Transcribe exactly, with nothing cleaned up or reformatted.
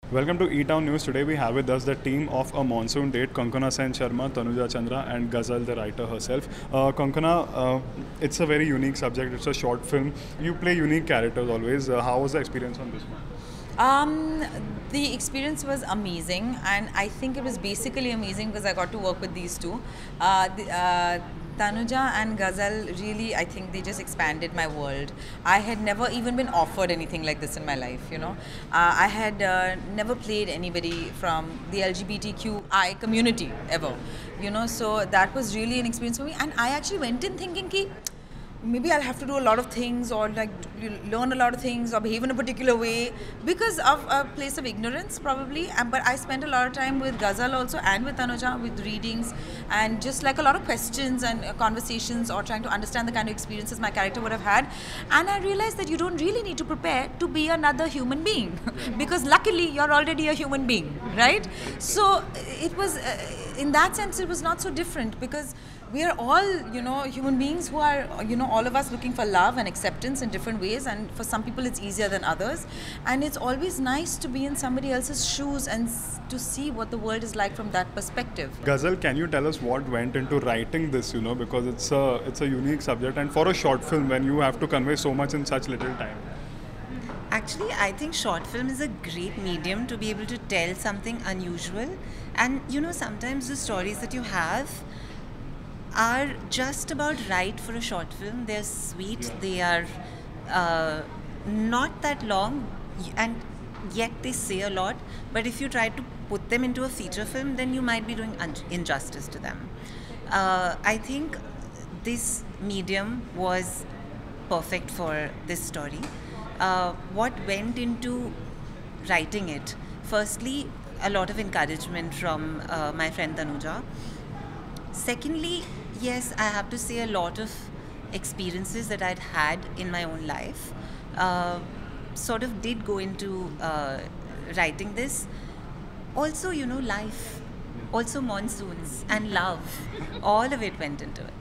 Welcome to E-Town News. Today we have with us the team of A Monsoon Date, Konkona Sen Sharma, Tanuja Chandra and Ghazal, the writer herself. Uh, Konkona, uh, it's a very unique subject. It's a short film. You play unique characters always. Uh, how was the experience on this one? Um, the experience was amazing, and I think it was basically amazing because I got to work with these two. Uh, the, uh, Tanuja and Ghazal really, I think they just expanded my world. I had never even been offered anything like this in my life, you know. Uh, I had uh, never played anybody from the L G B T Q I community ever, you know, so that was really an experience for me. And I actually went in thinking ki, maybe I'll have to do a lot of things or like learn a lot of things or behave in a particular way because of a place of ignorance probably. And, but I spent a lot of time with Ghazal also and with Tanuja with readings and just like a lot of questions and uh, conversations or trying to understand the kind of experiences my character would have had. And I realized that you don't really need to prepare to be another human being because luckily you're already a human being, right? So it was, uh, in that sense, it was not so different because we are all, you know, human beings who are, you know, all of us looking for love and acceptance in different ways, and for some people it's easier than others. And it's always nice to be in somebody else's shoes and to see what the world is like from that perspective. Ghazal, can you tell us what went into writing this, you know, because it's a, it's a unique subject and for a short film when you have to convey so much in such little time. Actually, I think short film is a great medium to be able to tell something unusual. And you know, sometimes the stories that you have are just about right for a short film. They're sweet, Yeah. they are uh, not that long, and yet they say a lot. But if you try to put them into a feature film, then you might be doing un- injustice to them. Uh, I think this medium was perfect for this story. Uh, what went into writing it? Firstly, a lot of encouragement from uh, my friend Tanuja. Secondly, yes, I have to say a lot of experiences that I'd had in my own life uh, sort of did go into uh, writing this. Also, you know, life, also monsoons and love, all of it went into it.